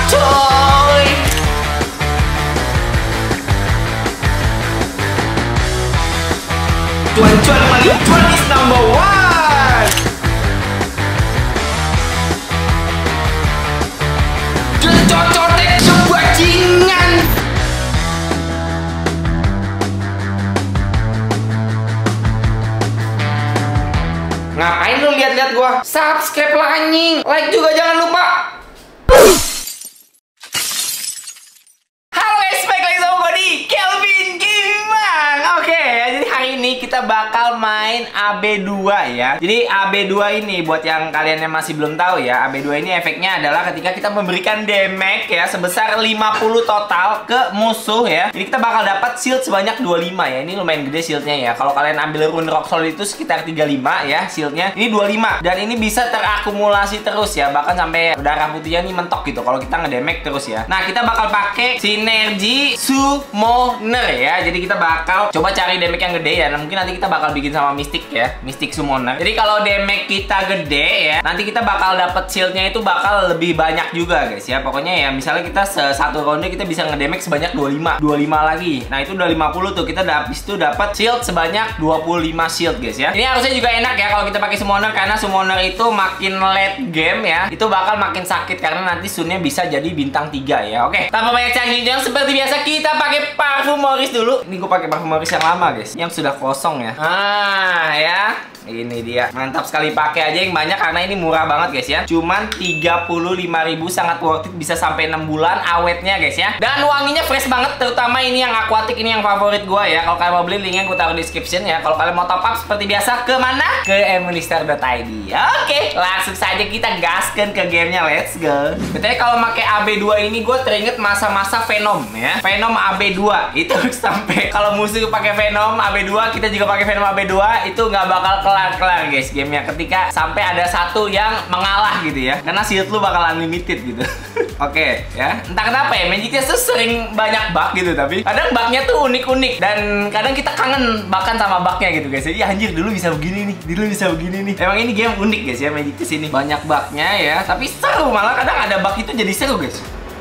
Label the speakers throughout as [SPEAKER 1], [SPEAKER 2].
[SPEAKER 1] coy. Cuan-cuan paling cuan is number one. Cocotek sebajingan. Ngapain lu lihat-lihat gua? Subscribe lah anjing. Like juga jangan lupa. Halo guys, balik lagi sama gua di Kelvin Gaming. Oke, jadi hari ini kita bakal main AB2 ya. Jadi AB2 ini buat yang kalian yang masih belum tahu ya, AB2 ini efeknya adalah ketika kita memberikan damage ya sebesar 50 total ke musuh ya. Jadi kita bakal dapat shield sebanyak 25 ya. Ini lumayan gede shieldnya ya. Kalau kalian ambil rune rock solid itu sekitar 35 ya shieldnya. Ini 25 dan ini bisa terakumulasi terus ya, bahkan sampai darah putihnya nih mentok gitu kalau kita ngedamage terus ya. Nah, kita bakal pakai sinergi summoner ya. Jadi kita bakal coba cari damage yang gede ya. Nah, mungkin nanti kita bakal bikin sama Mystic ya, Mystic Summoner. Jadi kalau damage kita gede ya, nanti kita bakal dapet shieldnya itu bakal lebih banyak juga guys ya. Pokoknya ya misalnya kita satu ronde kita bisa ngedamage sebanyak 25 lagi. Nah itu udah 50 tuh, kita habis itu dapat shield sebanyak 25 shield guys ya. Ini harusnya juga enak ya kalau kita pakai Summoner, karena Summoner itu makin late game ya, itu bakal makin sakit karena nanti sunnya bisa jadi bintang 3 ya. Oke, tanpa banyak canggung seperti biasa kita pakai parfum Morris dulu. Ini gue pakai parfum Morris yang lama guys, yang sudah kosong ya. Ya, ini dia. Mantap sekali, pakai aja yang banyak karena ini murah banget guys ya. Cuman 35.000, sangat worth it, bisa sampai 6 bulan awetnya guys ya. Dan wanginya fresh banget, terutama ini yang aquatic, ini yang favorit gue ya. Kalau kalian mau beli linknya gue taruh di description ya. Kalau kalian mau top up seperti biasa ke mana? Ke emunistar.id. Oke, langsung saja kita gaskan ke gamenya, let's go. Betulnya kalau pakai AB2 ini gue teringet masa-masa Venom ya. Venom AB2 itu sampai kalau musuh pakai Venom AB2, kita juga pakai Venom AB2, itu nggak bakal kelar-kelar guys gamenya ketika sampai ada satu yang mengalah gitu ya, karena shield lu bakal unlimited gitu. Oke ya, entah kenapa ya Magicnya tuh sering banyak bug gitu, tapi kadang bugnya tuh unik-unik dan kadang kita kangen bahkan sama bugnya gitu guys. Jadi anjir, dulu bisa begini nih, dulu bisa begini nih. Emang ini game unik guys ya, Magic sini banyak bugnya ya, tapi seru, malah kadang ada bug itu jadi seru guys.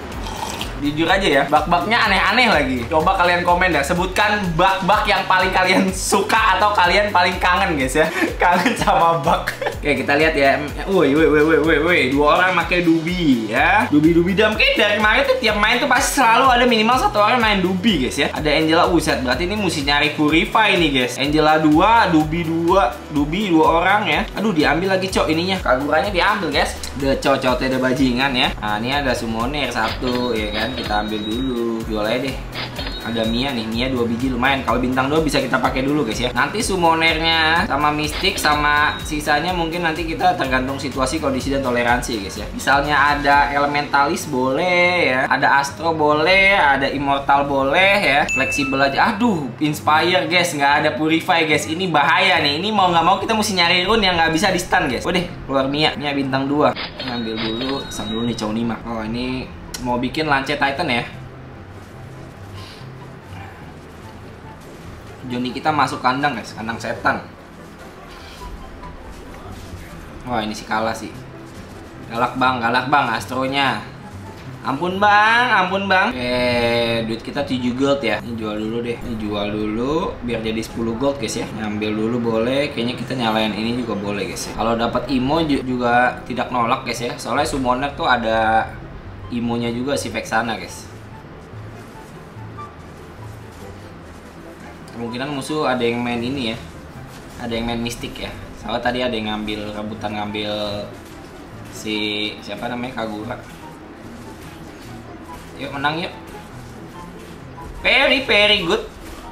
[SPEAKER 1] Jujur aja ya, bug-bugnya aneh-aneh lagi. Coba kalian komen dah, sebutkan bug-bug yang paling kalian suka atau kalian paling kangen guys ya. Kangen sama bug. Oke, kita lihat ya. Woi, dua orang pakai Dubi ya. Dubi dam. Oke, dari kemarin tuh tiap main tuh pasti selalu ada minimal satu orang main Dubi guys ya. Ada Angela, set, berarti ini mesti nyari Purify nih guys. Angela 2, Dubi 2 orang ya. Aduh, diambil lagi cok ininya. Kagurannya diambil guys. Udah cocoknya ada bajingan ya. Nah, ini ada Summoner 1 ya kan. Kita ambil dulu, jual aja deh. Ada Mia nih, Mia 2 biji lumayan. Kalau bintang 2 bisa kita pakai dulu guys ya. Nanti Summonernya sama Mystic sama sisanya mungkin nanti kita tergantung situasi, kondisi dan toleransi guys ya. Misalnya ada Elementalis boleh ya, ada Astro boleh, ada Immortal boleh ya. Fleksibel aja. Aduh, Inspire guys, nggak ada Purify guys. Ini bahaya nih. Ini mau nggak mau kita mesti nyari rune yang nggak bisa di stun guys. Udah, keluar Mia bintang 2. Ngambil dulu, sang dulu nih Chow Nima. Oh, ini mau bikin Lance Titan ya. Johnny kita masuk kandang guys, kandang setan. Wah, ini sih kalah sih. Galak bang Astronya. Ampun bang. Duit kita 7 gold ya. Ini jual dulu deh. Ini jual dulu biar jadi 10 gold guys ya. Ngambil dulu boleh. Kayaknya kita nyalain ini juga boleh guys ya. Kalau dapat imo juga tidak nolak guys ya. Soalnya Summoner tuh ada imonya juga si Vexana guys. Kemungkinan musuh ada yang main ini ya, ada yang main Mystic ya. Soalnya tadi ada yang rebutan ngambil si siapa namanya, Kagura. Yuk menang yuk. Very good.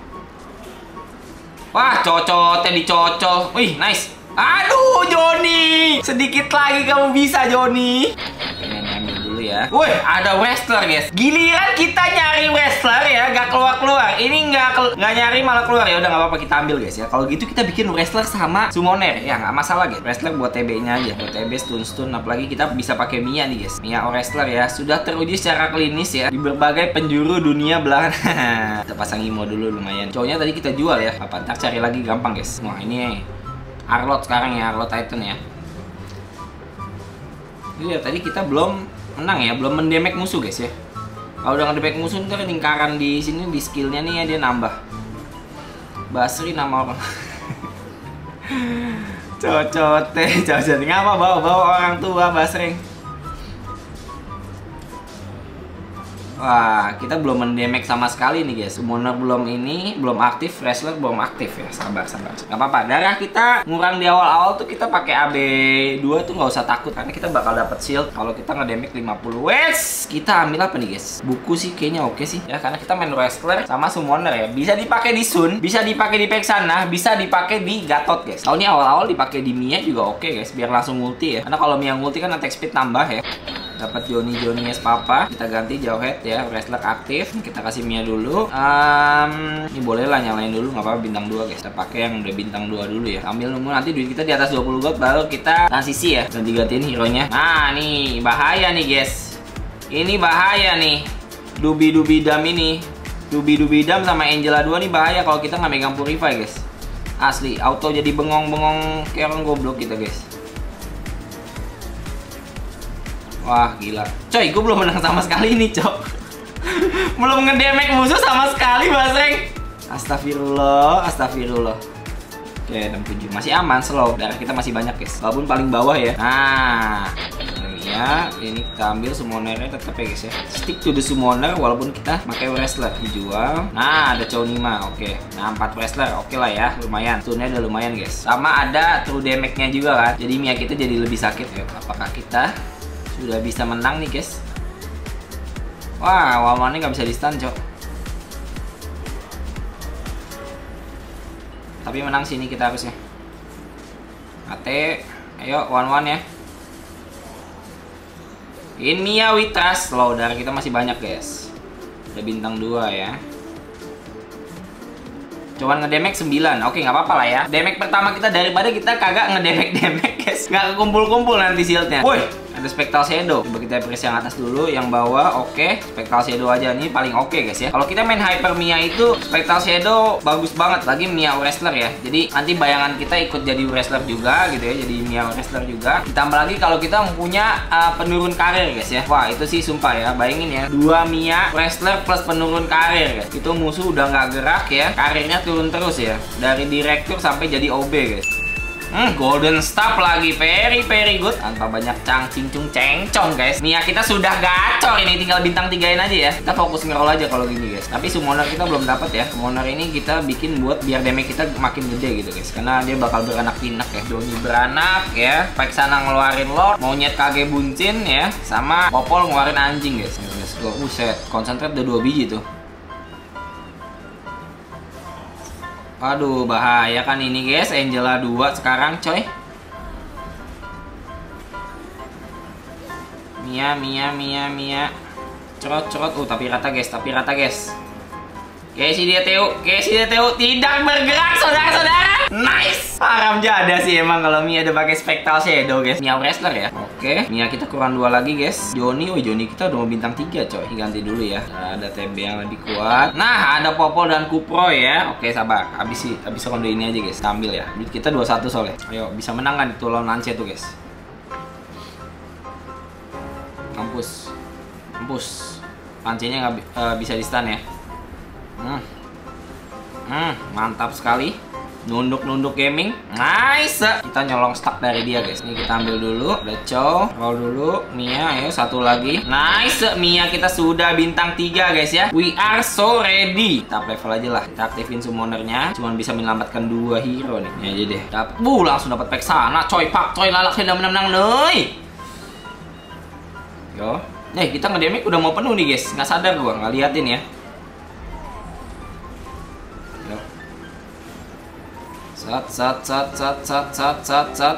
[SPEAKER 1] Wah, cocotnya dicocol. Wih, nice. Aduh, Johnny, sedikit lagi kamu bisa Johnny. Ambil dulu ya. Woi, ada wrestler guys. Giliran kita nyari wrestler ya, gak keluar. Ini nggak nyari malah keluar. Ya udah nggak apa-apa, kita ambil guys ya. Kalau gitu kita bikin wrestler sama Summoner ya, nggak masalah guys. Wrestler buat TB-nya aja, buat TB stun. Apalagi kita bisa pakai Mia nih guys. Mia wrestler ya, sudah teruji secara klinis ya di berbagai penjuru dunia belahan. Kita pasang imo dulu lumayan. Cowoknya tadi kita jual ya. Apa ntar cari lagi gampang guys. Wah, ini Arlot sekarang ya, Arlot Titan ya. Iya, tadi kita belum menang ya, belum mendemek musuh guys ya. Kalau udah ngedemek musuh ntar lingkaran di sini di skillnya nih ya dia nambah. Basri nama orang. Cocote, cocote ngapa bawa orang tua Basri. Wah, kita belum mendemek sama sekali nih guys. Summoner belum aktif, wrestler belum aktif ya. Sabar. Gak apa-apa. Darah kita ngurang di awal-awal tuh kita pakai AB2 tuh nggak usah takut karena kita bakal dapat shield kalau kita ngedemek 50. Wes, kita ambil apa nih guys? Buku sih kayaknya oke sih ya karena kita main wrestler sama summoner ya. Bisa dipakai di Sun, bisa dipakai di Vexana, bisa dipakai di Gatot guys. Kalau ini awal-awal dipakai di Mia juga oke guys, biar langsung multi ya. Karena kalau Mia multi kan attack speed tambah ya. Dapat Johnny es papa, kita ganti jauh head ya, wrestler aktif, kita kasih Mia dulu. Ini boleh lah nyalain dulu, nggak apa-apa bintang 2 guys. Kita pakai yang udah bintang 2 dulu ya. Ambil nunggu nanti duit kita di atas 20 gold baru kita transisi ya, ganti-gantiin hero nya. Nah nih bahaya nih guys, ini bahaya nih. Dubi Dam ini, Dubi Dam sama Angela 2 nih bahaya kalau kita nggak megang Purify guys. Asli, auto jadi bengong-bengong kayak orang goblok kita guys. Wah gila, coy, gue belum menang sama sekali nih, cok. Belum ngedemek musuh sama sekali, Basreng. Astagfirullah. Oke, 67 masih aman, slow. Darah kita masih banyak, guys. Walaupun paling bawah ya. Nah, ya, ini kita ambil summonernya tetap ya, guys ya. Stick to the summoner walaupun kita pakai wrestler dijual. Nah, ada Chow 5, oke. Nah, 4 wrestler, oke lah ya, lumayan. Stunnya udah lumayan, guys. Sama ada true damage-nya juga kan. Jadi Mia kita jadi lebih sakit ya. Apakah kita sudah bisa menang nih guys? Wah, Walmannya nggak bisa di stun cok. Tapi menang sini kita harusnya. Ate, ayo one ya. Ini ya Witras, slow darah kita masih banyak guys. Udah bintang 2 ya. Cuman ngedemek 9, oke nggak apa-apa lah ya. Demek pertama kita daripada kita kagak ngedemek guys. Nggak kekumpul-kumpul nanti shieldnya. Woi, ada Spectral Shadow. Coba kita press yang atas dulu, yang bawah oke. Spectral Shadow aja nih paling oke guys ya. Kalau kita main Hyper Mia itu Spectral Shadow bagus banget, lagi Mia wrestler ya. Jadi nanti bayangan kita ikut jadi wrestler juga gitu ya, jadi Mia wrestler juga. Ditambah lagi kalau kita punya penurun karir guys ya. Wah itu sih sumpah ya, bayangin ya, 2 Mia wrestler plus penurun karir guys. Itu musuh udah nggak gerak ya, karirnya turun terus ya, dari direktur sampai jadi OB guys. Golden Staff lagi, very good. Tanpa banyak cincung cengcong guys. Mia kita sudah gacor ini, tinggal bintang 3-in aja ya. Kita fokus ngeroll aja kalau gini guys. Tapi summoner kita belum dapat ya. Summoner ini kita bikin buat biar damage kita makin gede gitu guys. Karena dia bakal beranak pinak ya. Doni beranak ya. Vexana ngeluarin Lord, Monyet Kage buncin ya. Sama Popol ngeluarin anjing guys. Let's go. Buset, konsentrat udah 2 biji tuh. Aduh bahaya kan ini guys, Angela 2 sekarang coy. Mia cerot tapi rata guys, Kayak si dia Teo tidak bergerak saudara-saudara. Nice. Haram jada sih emang kalau Mia udah pakai Spectral Shadow guys. Mia wrestler ya. Oke, Mia kita kurang 2 lagi guys. Johnny kita udah mau bintang 3 coy. Ganti dulu ya. Nah, ada TB yang lebih kuat. Nah, ada Popol dan Kupro ya. Oke, sabar. Habis ronde ini aja guys. Kita ambil ya. Duit kita 21 soalnya. Ayo, bisa menang kan itu lawan Lance tuh guys. Mampus. Lance-nya nggak bisa di stun ya. Mantap sekali. Nunduk gaming. Nice. Kita nyolong stack dari dia guys. Ini kita ambil dulu. Ada Chow. Roll dulu. Mia ayo satu lagi. Nice. Mia kita sudah bintang 3 guys ya. We are so ready. Kita level aja lah. Kita aktifin summonernya. Cuman bisa menyelamatkan 2 hero nih. Ini aja deh. Langsung dapat Vexana. Coy lalak sudah menang nih. Yo. Nih kita ngedemik udah mau penuh nih guys. Nggak sadar gua, nggak liatin ya. Sat.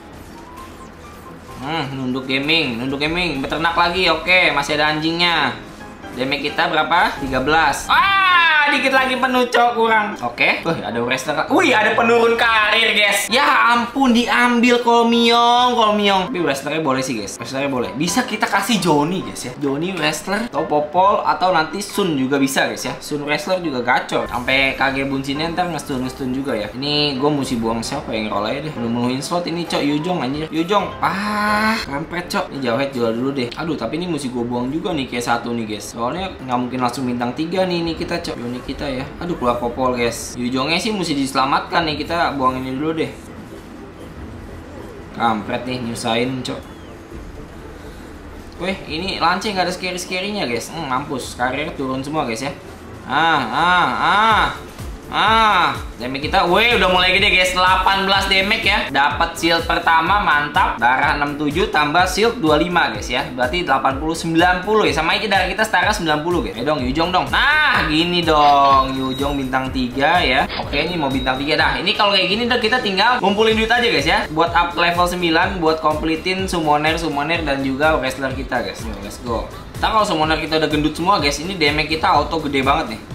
[SPEAKER 1] Nunduk gaming, beternak lagi. Oke, masih ada anjingnya. Damage kita berapa? 13. dikit lagi penuh, cok, kurang. Oke. Ada wrestler. Wih, ada penurun karir, guys. Ya ampun, diambil Kolmiong. Tapi wrestlernya boleh sih, guys. Wrestlernya boleh. Bisa kita kasih Johnny, guys ya. Johnny wrestler atau Popol atau nanti Sun juga bisa, guys ya. Sun wrestler juga gacor. Sampai Kage Bunshinnya ntar ngestun juga ya. Ini gue mesti buang siapa yang roll aja deh. Belum menuhin slot ini, cok. Yujong anjir. Yujong. Rempet, cok. Ini Jawhead jual dulu deh. Aduh, tapi ini mesti gue buang juga nih kayak satu nih, guys. Soalnya nggak mungkin langsung bintang 3 nih kita, cok. Ini kita ya. Aduh, keluar Popol, guys. Yujongnya sih mesti diselamatkan nih. Kita buang ini dulu deh. Kampret nih, nyusahin, cok. Weh, ini Lance nggak ada scary-scary-nya, guys. Mampus. Karir turun semua, guys ya. Damage kita, udah mulai gede, guys. 18 damage ya. Dapat shield pertama, mantap. Darah 67 tambah shield 25, guys ya. Berarti 80 90 ya. Sama aja darah kita setara 90, guys. Dong, Yujong dong. Nah, gini dong. Yujong bintang 3 ya. Oke, ini mau bintang 3 dah. Ini kalau kayak gini udah kita tinggal ngumpulin duit aja, guys ya. Buat up level 9, buat completein summoner dan juga wrestler kita, guys. Yuk, let's go. Ntar kalau summoner kita udah gendut semua, guys, ini damage kita auto gede banget nih.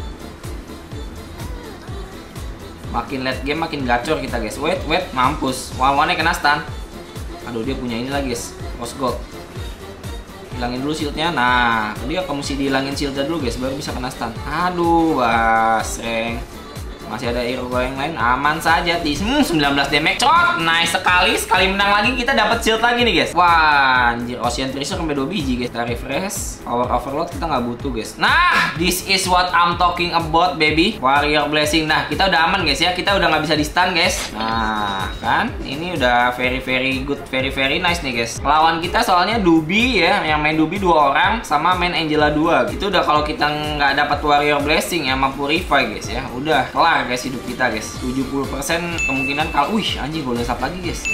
[SPEAKER 1] Makin late game makin gacor kita, guys. Wait, mampus. One-one-nya kena stun. Aduh, dia punya ini lagi, guys. Rose Gold. Hilangin dulu shieldnya. Nah, dia mesti dihilangin shieldnya dulu, guys, baru bisa kena stun. Aduh, basreng. Masih ada hero yang lain, aman saja. 19 damage, cot, nice sekali menang lagi kita dapat shield lagi nih, guys. Wah, anjir, Ocean Treasure sampai 2 biji, guys. Kita refresh, power overload kita nggak butuh, guys. Nah, this is what I'm talking about, baby. Warrior Blessing. Nah, kita udah aman, guys ya. Kita udah nggak bisa di stun, guys. Nah, kan, ini udah very good, very nice nih, guys. Lawan kita soalnya Dubi ya, yang main Dubi 2 orang sama main Angela 2. Itu udah kalau kita nggak dapat Warrior Blessing ya, sama Purify, guys ya. Udah kelar, guys, hidup kita, guys. 70% kemungkinan kalau anjing golden sap lagi, guys.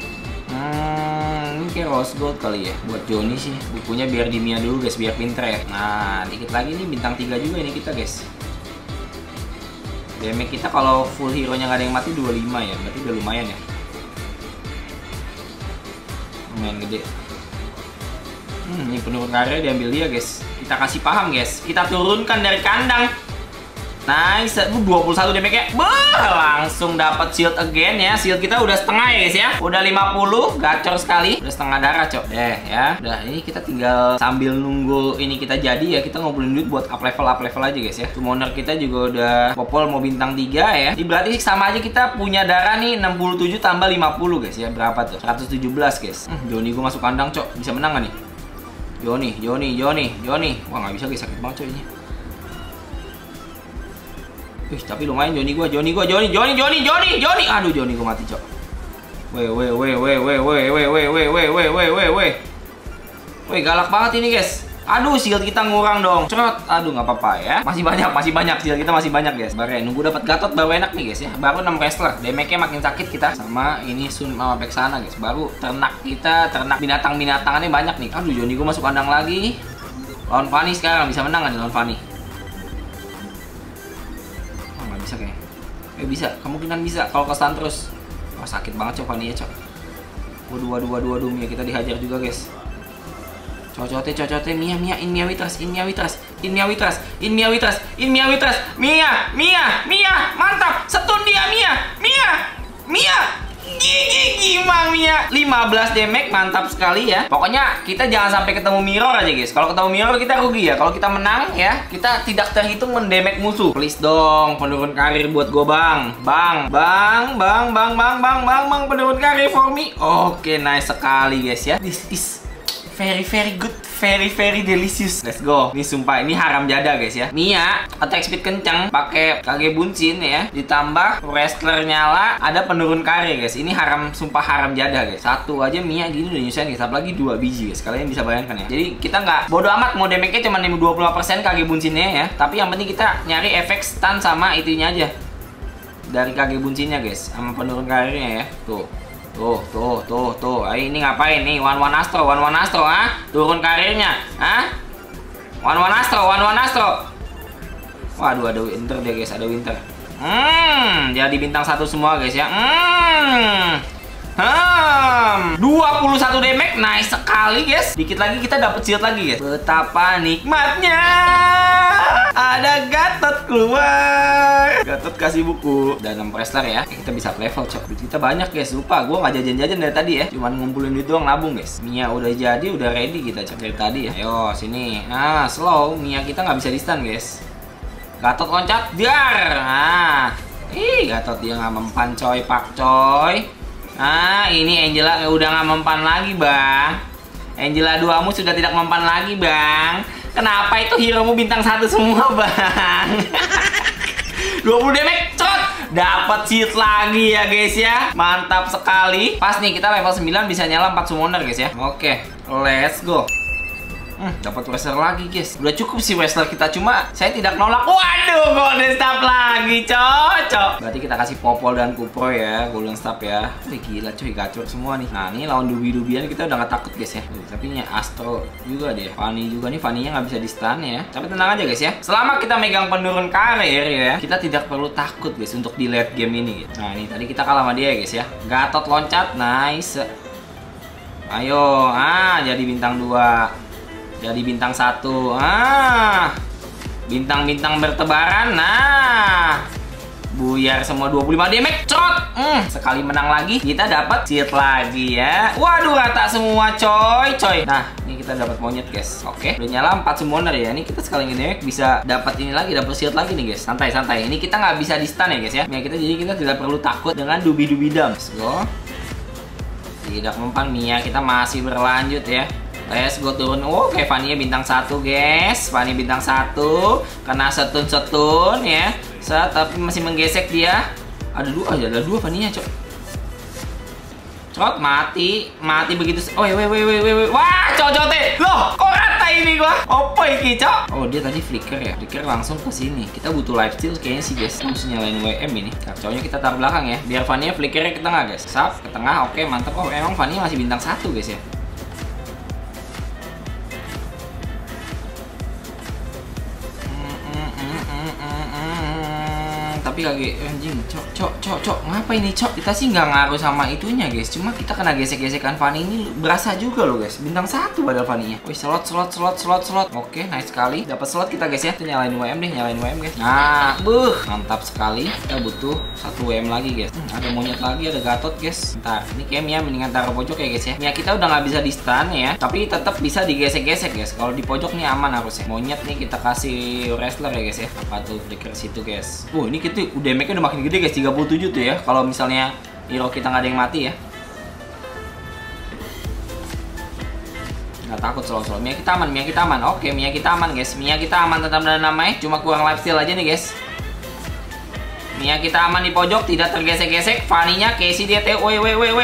[SPEAKER 1] Ini kayak Rose Gold kali ya buat Johnny sih. Bukunya biar di Mia dulu, guys, biar pinter ya. Nah, dikit lagi nih bintang 3 juga ini kita, guys. Damage kita kalau full hero nya nggak ada yang mati 25 ya. Berarti udah lumayan ya. Lumayan gede. Ini penurun karir diambil dia, guys. Kita kasih paham, guys. Kita turunkan dari kandang. Nice, 21 damage-nya. Langsung dapat shield again ya. Shield kita udah setengah ya, guys ya. Udah 50, gacor sekali. Udah setengah darah, cok. Ya. Udah, ini kita tinggal sambil nunggu ini kita jadi ya. Kita ngumpulin duit buat up level aja, guys ya. Summoner kita juga udah Popol mau bintang 3 ya. Ini berarti sama aja kita punya darah nih 67 tambah 50, guys ya. Berapa tuh? 117, guys. Johnny gue masuk kandang, cok. Bisa menang gak nih? Johnny. Wah, nggak bisa, guys. Sakit banget, cok, ini. Tapi lumayan Johnny. Aduh, Johnny gue mati, cok. Galak banget ini, guys. Aduh, shield kita ngurang dong. Cerot. Aduh, nggak apa-apa ya. Masih banyak shield kita, masih banyak, guys. Baru nunggu dapat Gatot baru enak nih, guys ya. Baru 6 wrestler. Damage-nya makin sakit kita. Sama ini Sun sama back sana, guys. Baru ternak binatang-binatangannya banyak nih. Aduh, Johnny gue masuk kandang lagi. Lawan Fanny sekarang bisa menang nggak nih lawan Fanny? Bisa kayaknya. Bisa, kemungkinan bisa kalau ke stun terus. Wah, sakit banget, cok, Fanny ya, cok. Waduh, Mia kita dihajar juga, guys. Cocote, Mia, in Mia Witras. Mia, mantap. Setun dia, Mia. Gigi Mang Mia. 15 damage, mantap sekali ya. Pokoknya kita jangan sampai ketemu mirror aja, guys. Kalau ketemu mirror kita rugi ya. Kalau kita menang ya, kita tidak terhitung mendamage musuh. Please dong, penurun karir buat gue, Bang. Bang, penurun karir for me. Oke, nice sekali, guys ya. This is very good, very delicious. Let's go. Ini sumpah, ini haram jada, guys ya. Mia attack speed kencang, pakai Kage Bunshin ya, ditambah wrestler nyala, ada penurun karir, guys. Ini sumpah haram jada, guys. Satu aja Mia gini udah nyusahin, guys. Apalagi 2 biji, guys. Kalian bisa bayangkan ya. Jadi kita nggak bodo amat mau damage-nya cuma 25% Kage Bunshinnya ya. Tapi yang penting kita nyari efek stun sama itunya aja dari Kage Bunshinnya, guys, sama penurun karirnya ya. Tuh. Ini ngapain nih? One Astro, turun karirnya, One Astro. Waduh, ada winter deh, guys, ada winter. Jadi bintang 1 semua, guys ya. 21 damage, nice sekali, guys. Dikit lagi kita dapat shield lagi, guys. Betapa nikmatnya Ada Gatot keluar. Gatot kasih buku dan 6 wrestler ya. Kita bisa level cok. Duit kita banyak guys. Lupa gue nggak jajan-jajan dari tadi ya. Cuman ngumpulin duit doang, nabung guys. Mia udah jadi, udah ready kita cok dari tadi ya. Ayo sini. Nah slow. Mia kita nggak bisa di stun guys. Gatot loncat. Dar. Nah. Ih Gatot dia nggak mempan coy, pak coy. Nah ini Angela udah nggak mempan lagi bang. Angela 2-mu sudah tidak mempan lagi bang. Kenapa itu hero-mu bintang 1 semua bang? 20 damage, cot. Dapat cheat lagi ya guys ya. Mantap sekali. Pas nih kita level 9 bisa nyala 4 summoner guys ya. Oke, let's go. Dapat wrestler lagi guys. Udah cukup sih wrestler kita, cuma saya tidak nolak. Waduh, golden staff lagi cocok. Berarti kita kasih Popol dan Kupro ya, golden staff ya. Gila coy, gacor semua nih. Nah ini lawan dubi-dubian kita udah gak takut guys ya. Tapi ini Astro juga deh, Fanny juga nih. Fanny-nya nggak bisa di stun ya. Tapi tenang aja guys ya. Selama kita megang penurun karir ya, kita tidak perlu takut guys untuk di late game ini. Nah ini tadi kita kalah sama dia guys ya. Gatot loncat, nice. Ayo, jadi bintang 2. Jadi bintang 1. Bintang-bintang bertebaran. Nah, buyar semua 25 damage. Cot. Sekali menang lagi kita dapat cheat lagi ya. Waduh, rata semua coy. Nah, ini kita dapat monyet guys. Oke, udah nyala 4 summoner ya. Ini kita sekali nge-damage bisa dapat ini lagi, dapat shield lagi nih guys. Santai-santai. Ini kita nggak bisa di stun ya guys ya. Mia kita, jadi kita tidak perlu takut dengan dubi-dubi dam. Let's go. Tidak mempan Mia kita masih berlanjut ya. Let's go turun. Oke, Fanny bintang 1 guys. Fanny bintang 1. Kena setun ya. Tapi masih menggesek dia. Ada 2 Fanny-nya cok. Cok mati begitu. Woi. Wah, cok teh. Loh, kok rata ini gua? Apa iki cok? Oh, dia tadi flicker ya. Flicker langsung ke sini. Kita butuh lifesteal kayaknya sih guys. Harus nyalain WM ini. Kacaunya kita taruh belakang ya. Biar Fanny flickernya ke tengah guys. Sap ke tengah. Oke, mantap. Oh, emang Fanny masih bintang 1 guys ya. Tapi lagi anjing, cok ngapa ini cok? Kita sih nggak ngaruh sama itunya guys, cuma kita kena gesek-gesekan Fanny ini berasa juga loh guys. Bintang 1 padahal Fanny-nya. Wih, slot. Oke, nice sekali. Dapat slot kita guys ya. Kita nyalain WM guys. Nah, mantap sekali. Kita butuh 1 WM lagi guys. Ada monyet lagi, ada Gatot guys. Ntar, ini kayak Mia mendingan taruh pojok ya guys ya. Mia kita udah nggak bisa di stun ya, tapi tetap bisa digesek-gesek guys. Kalau di pojok nih aman harusnya. Monyet nih kita kasih wrestler ya guys ya. Apa tuh flicker situ guys. Ini kita damage-nya udah makin gede guys, 37 tuh ya. Kalau misalnya hero kita nggak ada yang mati ya. Nggak takut slow. Mia kita aman. Oke, Mia kita aman guys. Mia kita aman tetap dan namanya. Cuma kurang lifesteal aja nih guys. Mia kita aman di pojok, tidak tergesek-gesek. Fanny-nya Casey dia teh. Wait.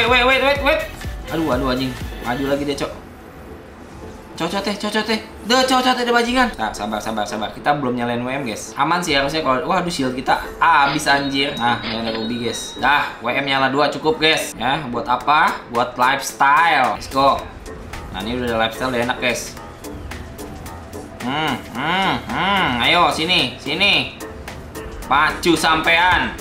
[SPEAKER 1] Aduh anjing. Maju lagi dia cok. Cocok teh. Deh bajingan. Nah, sabar. Kita belum nyalain WM guys. Aman sih harusnya kalau. Waduh, shield kita habis anjir. Nah, nyala ruby guys. Dah, WM nyala 2 cukup guys. Ya, buat apa? Buat lifestyle. Let's go. Nah, ini udah lifestyle, udah enak guys. Ayo sini. Maju sampean.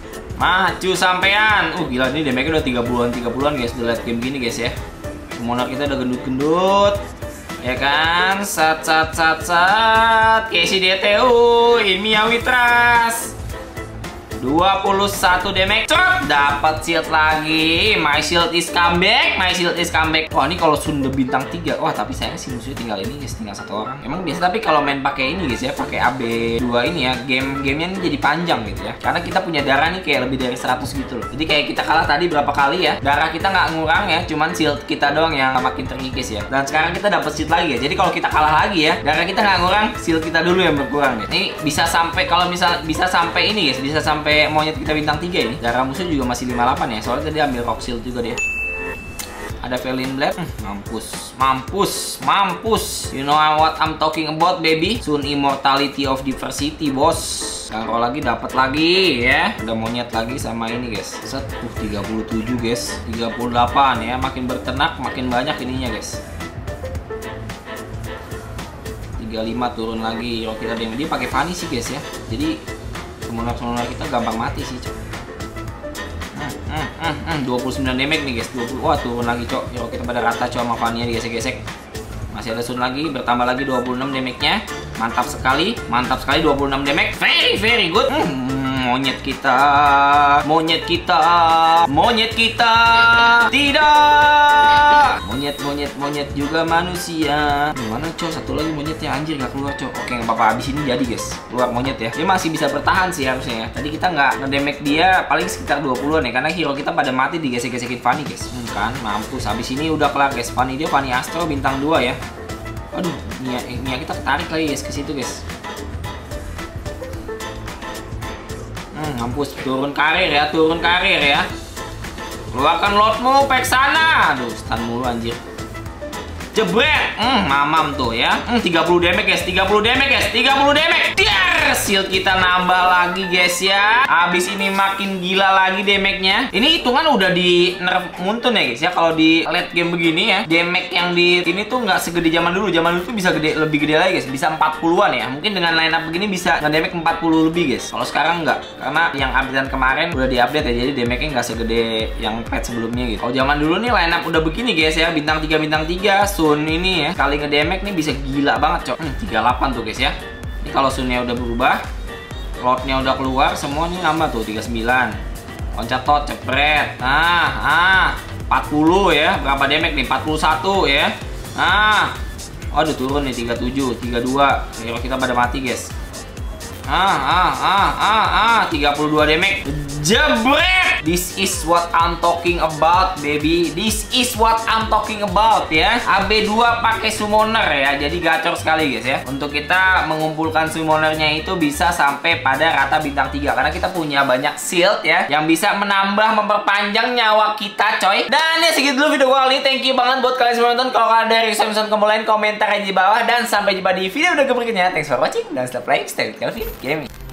[SPEAKER 1] Gila ini damage-nya udah 30-an guys. Udah late game gini guys ya. Summoner kita udah gendut-gendut. Ya kan, sat Casey DTU, Mia Witras 21 damage, dapat shield lagi. My shield is comeback. Wah, ini kalau Sun bintang 3. Wah, tapi sayang sih musuhnya tinggal ini guys, tinggal 1 orang. Emang biasa, tapi kalau main pakai ini guys ya, pakai AB2 ini ya, gamenya ini jadi panjang gitu ya. Karena kita punya darah nih kayak lebih dari 100 gitu loh. Jadi kayak kita kalah tadi berapa kali ya, darah kita nggak ngurang ya, cuman shield kita doang yang makin terkikis ya. Dan sekarang kita dapat shield lagi ya. Jadi kalau kita kalah lagi ya, darah kita nggak ngurang, shield kita dulu yang berkurang ya. Ini bisa sampai, kalau bisa sampai ini guys, bisa sampai monyet kita bintang 3 ini. Darah musuh juga masih 58 ya. Soalnya tadi ambil rock shield juga dia. Ada Felin Blade. Mampus. You know what I'm talking about, baby. Soon immortality of diversity, bos. Kalau lagi dapat lagi ya. Udah monyet lagi sama ini, guys. 37 guys. 38 ya. Makin berternak, makin banyak ininya, guys. 35 turun lagi. Kalau kita dia pakai Fanny sih, guys ya. Jadi summoner kita gampang mati sih, cok. 29 damage nih guys. 20. Wah, turun lagi, cok. Hero kita pada rata, cok, sama Fanny-nya digesek-gesek. Masih ada Sun lagi, bertambah lagi 26 damage-nya. Mantap sekali 26 damage. Very good. Monyet kita. Tidak. Monyet juga manusia. Gimana cok? Satu lagi monyetnya, anjir gak keluar cok. Oke nggak apa-apa, abis ini jadi guys. Keluar monyet ya. Dia masih bisa bertahan sih harusnya ya. Tadi kita nggak ngedamage dia paling sekitar 20-an ya. Karena hero kita pada mati digesek-gesekin Fanny guys. Kan mampus. Abis ini udah kelar guys. Fanny Astro bintang 2 ya. Aduh, Mia kita ketarik lagi guys ke situ guys. Mampus, turun karir ya. Keluarkan lordmu, pek sana. Aduh, stun mulu anjir. Jebret. Mamam tuh ya. 30 damage guys. Dar, shield kita nambah lagi guys ya. Abis ini makin gila lagi damage-nya. Ini hitungan udah di nerf muntun ya guys ya. Kalau di late game begini ya, damage yang di ini tuh nggak segede zaman dulu. Zaman dulu tuh bisa lebih gede lagi guys. Bisa 40-an ya. Mungkin dengan line up begini bisa nge-damage 40 lebih guys. Kalau sekarang nggak. Karena yang updatean kemarin udah di-update ya. Jadi damage-nya nggak segede yang patch sebelumnya gitu. Kalau zaman dulu nih line up udah begini guys ya. Bintang 3 Sun ini ya. Kali nge-damage nih bisa gila banget cok. 38 tuh guys ya. Ini kalau Sunnya udah berubah, Lordnya udah keluar, semuanya nambah tuh 39. Loncat tot, cepret. 40 ya. Berapa damage nih? 41 ya. Waduh turun nih 37, 32. Hero kita pada mati guys. 32 damage. Jebret. This is what I'm talking about, baby. This is what I'm talking about ya. AB2 pakai summoner ya. Jadi gacor sekali guys ya. Untuk kita mengumpulkan summonernya itu bisa sampai pada rata bintang 3 karena kita punya banyak shield ya yang bisa menambah memperpanjang nyawa kita, coy. Dan ya segitu dulu video gua kali ini. Thank you banget buat kalian semua nonton. Kalau kalian ada request kamu lain, komentar aja di bawah dan sampai jumpa di video berikutnya. Thanks for watching dan stay playing, stay with Kelvin Gaming.